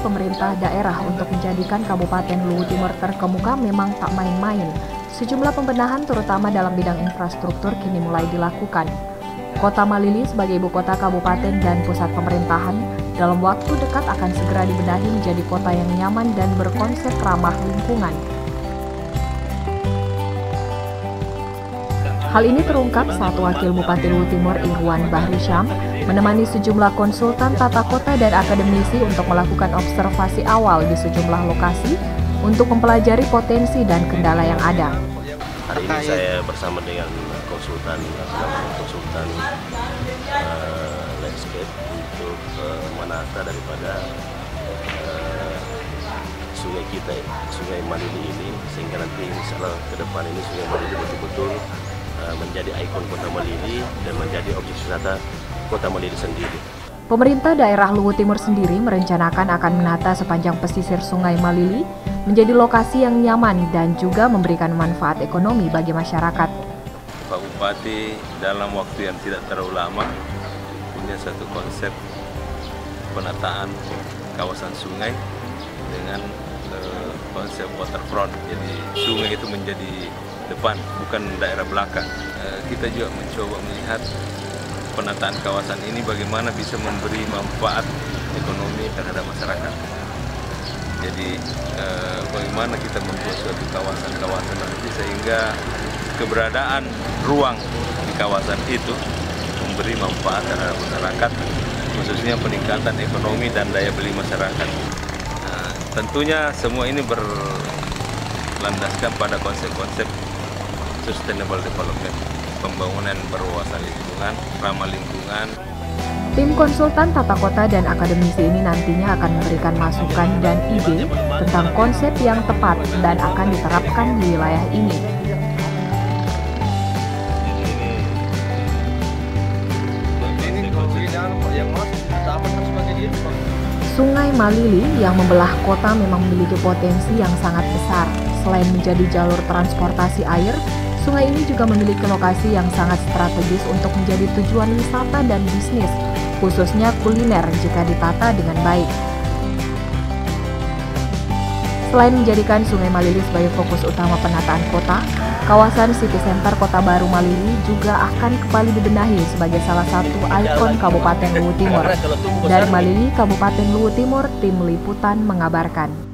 pemerintah daerah untuk menjadikan Kabupaten Luwu Timur terkemuka memang tak main-main. Sejumlah pembenahan terutama dalam bidang infrastruktur kini mulai dilakukan. Kota Malili sebagai ibu kota kabupaten dan pusat pemerintahan dalam waktu dekat akan segera dibenahi menjadi kota yang nyaman dan berkonsep ramah lingkungan. Hal ini terungkap saat Wakil Bupati Luwu Timur Irwan Bahrisyam menemani sejumlah konsultan tata kota dan akademisi untuk melakukan observasi awal di sejumlah lokasi untuk mempelajari potensi dan kendala yang ada. Hari ini saya bersama dengan konsultan landscape untuk menata daripada sungai kita, Sungai Malili ini, sehingga nanti misalnya ke depan ini Sungai Malili betul-betul menjadi ikon Kota Malili dan menjadi objek wisata Kota Malili sendiri. Pemerintah daerah Luwu Timur sendiri merencanakan akan menata sepanjang pesisir Sungai Malili menjadi lokasi yang nyaman dan juga memberikan manfaat ekonomi bagi masyarakat. Pak Bupati dalam waktu yang tidak terlalu lama punya satu konsep penataan kawasan sungai dengan konsep waterfront. Jadi sungai itu menjadi depan, bukan daerah belakang. Kita juga mencoba melihat penataan kawasan ini bagaimana bisa memberi manfaat ekonomi terhadap masyarakat. Jadi bagaimana kita membuat suatu kawasan-kawasan nanti sehingga keberadaan ruang di kawasan itu memberi manfaat terhadap masyarakat, khususnya peningkatan ekonomi dan daya beli masyarakat. Nah, tentunya semua ini berlandaskan pada konsep-konsep sustainable development, pembangunan berwawasan lingkungan, ramah lingkungan. Tim konsultan tata kota dan akademisi ini nantinya akan memberikan masukan dan ide tentang konsep yang tepat dan akan diterapkan di wilayah ini. Sungai Malili yang membelah kota memang memiliki potensi yang sangat besar. Selain menjadi jalur transportasi air, sungai ini juga memiliki lokasi yang sangat strategis untuk menjadi tujuan wisata dan bisnis, khususnya kuliner jika ditata dengan baik. Selain menjadikan Sungai Malili sebagai fokus utama penataan kota, kawasan City Center Kota Baru Malili juga akan kembali dibenahi sebagai salah satu ikon Kabupaten Luwu Timur. Dari Malili, Kabupaten Luwu Timur, Tim Liputan mengabarkan.